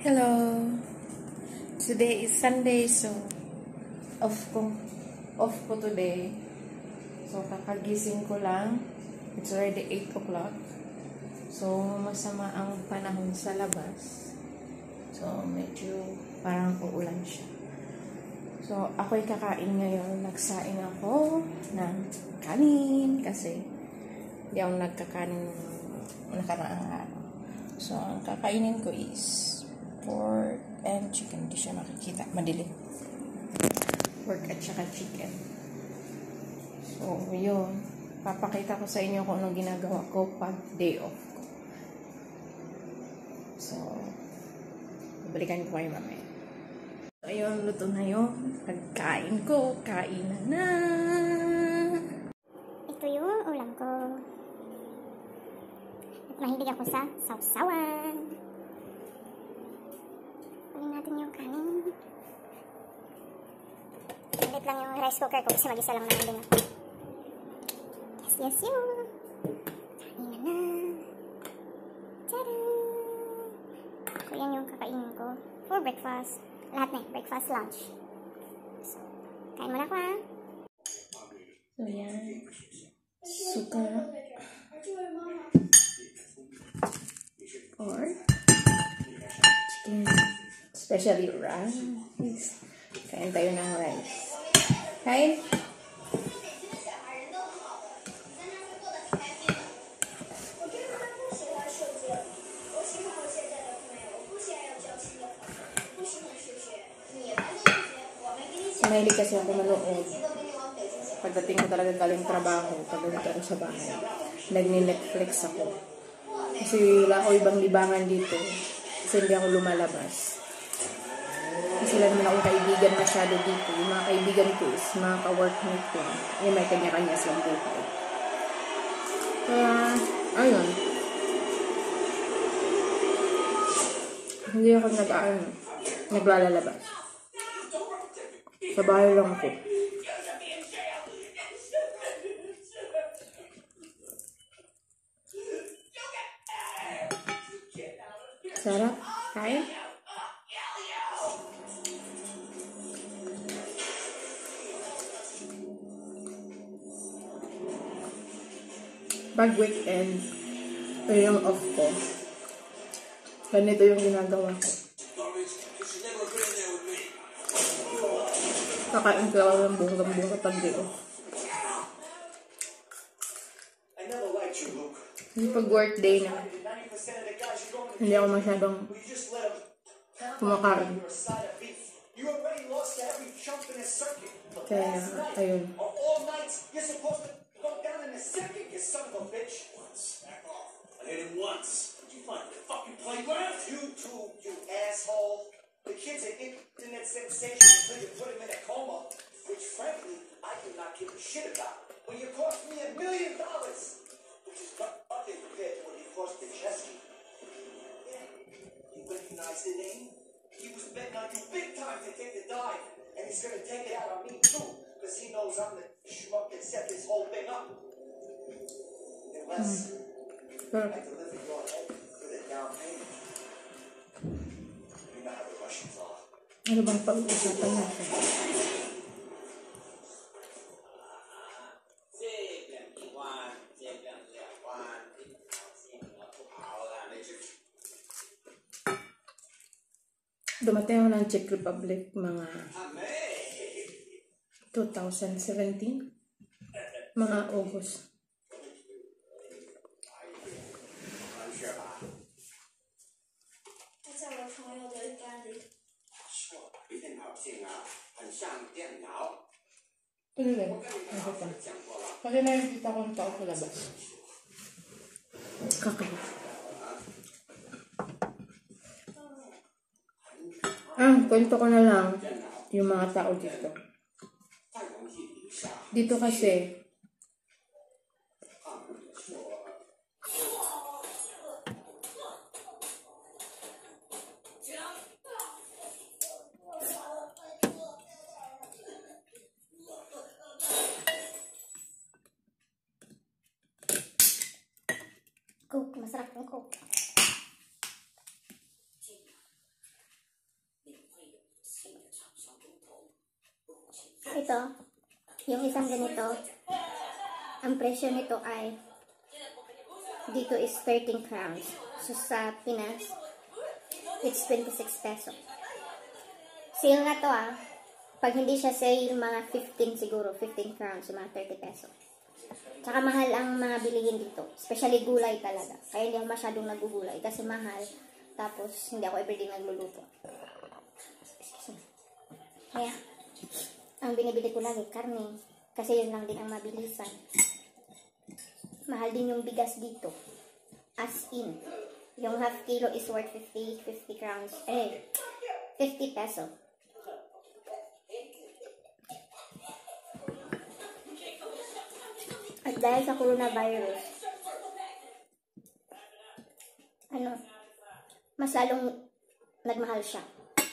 Hello. Today is Sunday, so off ko today. So kakagising ko lang. It's already 8 o'clock. So masama ang panahon sa labas. So medyo parang uulan siya. So ako'y kakain ngayon. Nagsaing ako ng kanin kasi hindi ako nagkakanin nakaraang araw. So ang kakainin ko is pork and chicken. Hindi siya makikita. Madilim. Pork at saka chicken. So, yun. Papakita ko sa inyo kung anong ginagawa ko pag day off ko. So, babalikan ko kayo mamaya. So, ayun. Luto na yun. Pagkain ko. Kainan na. Ito yung ulam ko. At mahilig ako sa sausawan. Kunin natin yung kanin. Ulit lang yung rice cooker ko kasi mag-isa lang naman din ako. Yes, yun. Kanin na. Tada! So, yan yung kakainin ko for breakfast. Lahat na breakfast, lunch. So, kain muna ko ha. So, yan. Suka. Pork. Chicken. Especially rice. Kain tayo ng rice. Kain? Mahilig kasi ako manood. Pagdating ko talaga galing trabaho, pagdating ako sa bahay, nagni-Netflix ako. Kasi wala ako ibang libangan dito. Kasi hindi ako lumalabas. Kasi wala naman akong kaibigan masyado dito. Yung mga kaibigan ko is mga ka-workmate ko. Yung may kanya-kanya silang buhay. Kaya, ayun. Hindi ako naglalabas. Sa bahay lang ako. Sarap. Kain? Pag weekend, ito yung off ko. Ganito yung ginagawa ko. Kakain ko lang ng bunga-bunga pag day off. Kasi pag work day na, hindi ako masyadong kumakain. Kaya, ayun. I hit him once. Did you find the fucking playground? You two, you asshole. The kid's an internet sensation until you put him in a coma, which frankly, I do not give a shit about. But you cost me $1 million, which is nothing compared to what he cost to Chesky. Yeah, you recognize the name? He was betting on you big time to take the dive, and he's gonna take it out on me too, because he knows I'm the schmuck that set this whole thing up. Unless I deliver your head with a down payment. You know how the Russians are. Ano bang pag-uusapan natin? Dumating ako ng Czech Republic mga 2017, mga August. Ano lang? Ano pa? Kasi nakikita ko ng tao sa labas. Kakabit. Kwento ko na lang yung mga tao dito. Dito kasi, Coke, masarap yung Coke. Ito, yung isang ganito, ang presyo nito ay dito is 13 crowns. So sa Pinas, it's 26 peso. Sale na to Pag hindi siya sale, mga 15 siguro, 15 crowns, so mga 30 peso. Tsaka mahal ang mga bilihin dito. Especially gulay talaga. Kaya hindi ako masyadong nagugulay kasi mahal. Tapos hindi ako everyday nagluluto. Kaya, ang binibili ko lagi, karne. Kasi yun lang din ang mabilisan. Mahal din yung bigas dito. As in. Yung half kilo is worth 50 crowns. 50 peso. At dahil sa coronavirus, mas lalong nagmahal siya.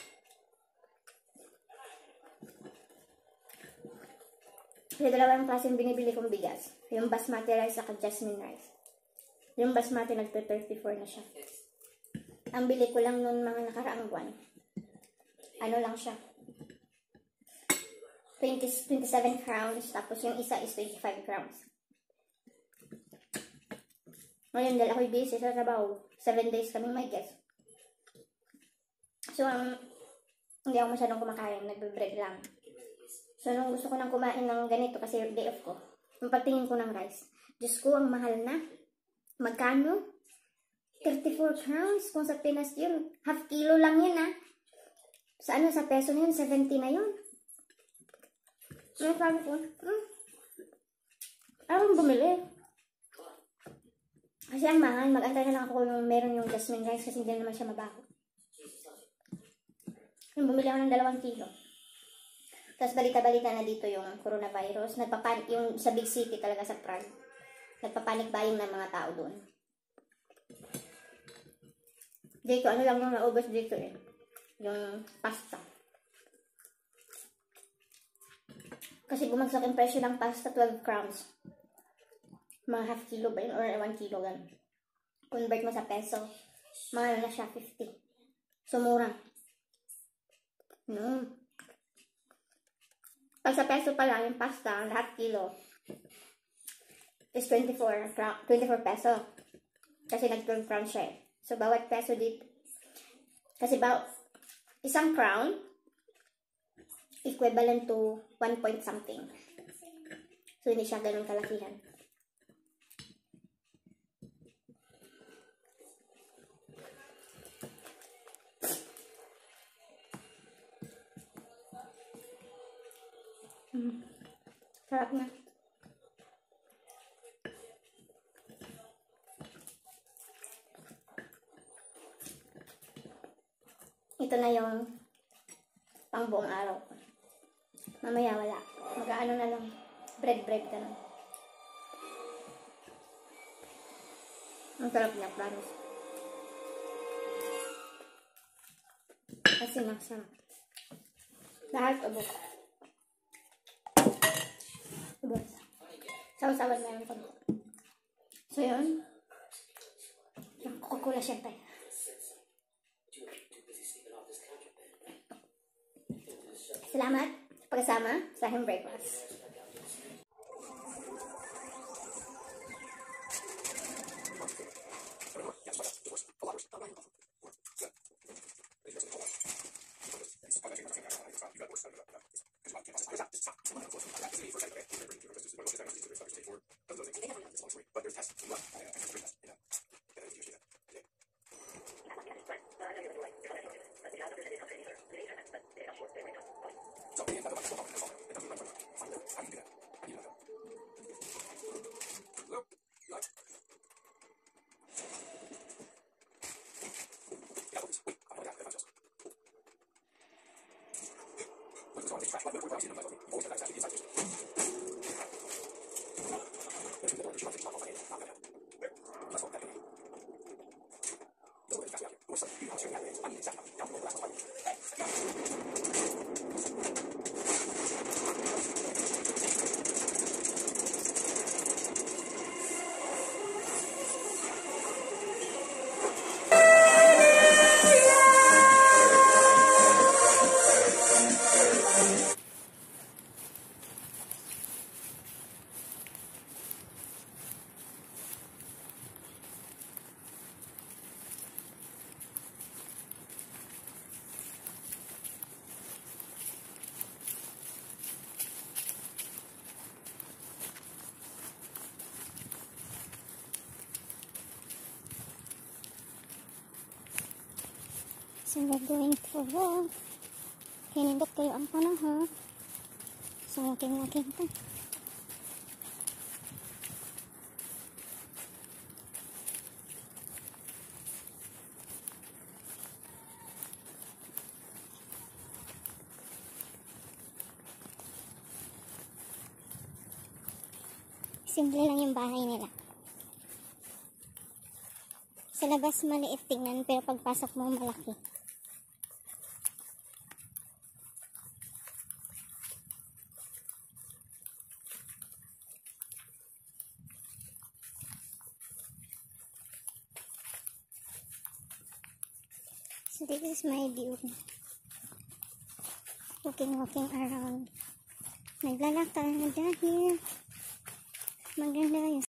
Kasi dalawang klaseng binibili kong bigas. Yung basmati rice at jasmine rice. Yung basmati nagpe-34 na siya. Ang bili ko lang noon mga nakaraang buwan. Ano lang siya. 27 crowns. Tapos yung isa is 25 crowns. Ngayon dahil ako'y busy sa trabaho. 7 days kaming may guest. So, hindi ako masyadong kumakain. Nagbe-break lang. So, nung gusto ko nang kumain ng ganito kasi day off ko, yung pagtingin ko ng rice. Diyos ko, ang mahal na. Magkano? 34 crowns. Kung sa Pinas yun, half kilo lang yun Sa sa peso na yun, 70 na yun. Ano sabi ko? Ayaw bumili. Kasi ang mahal, mag-antay na lang ako kung meron yung jasmine rice kasi hindi naman siya mabaho. Yung bumili ako ng 2 kilo. Tapos balita-balita na dito yung coronavirus. Yung sa big city talaga sa Prague. Nagpapanik buying ng mga tao doon. Dito, ano lang yung naubos dito yung pasta. Kasi bumagsak yung presyo ng pasta, 12 crowns. Mga half kilo ba yun? Or 1 kilo gan. Convert mo sa peso, mga na siya, 50. So, mura. Pag sa peso pa lang, yung pasta, lahat kilo, is 24 peso. Kasi nag-12 crown siya So, bawat peso dito, kasi isang crown, equivalent to 1 point something. So, hindi siya ganun kalakihan. Sarap na. Ito na yung pang buong araw. Mamaya wala. Mag-aano na lang. Bread ka na. Ang sarap niya, promise. Kasi masarap. Lahat ubos. Sawa-sawan na yung pag. So, yun. Yung Coca-Cola syempre. Salamat pagkasama sa aking breakfast. So we're going to walk. Hinindot kayo ang panahon. So walking ta. Simple lang yung bahay nila. Sa labas maliit tingnan, pero pagpasok mo malaki. So this is my view. Walking around. Naglalakad dahil maganda yung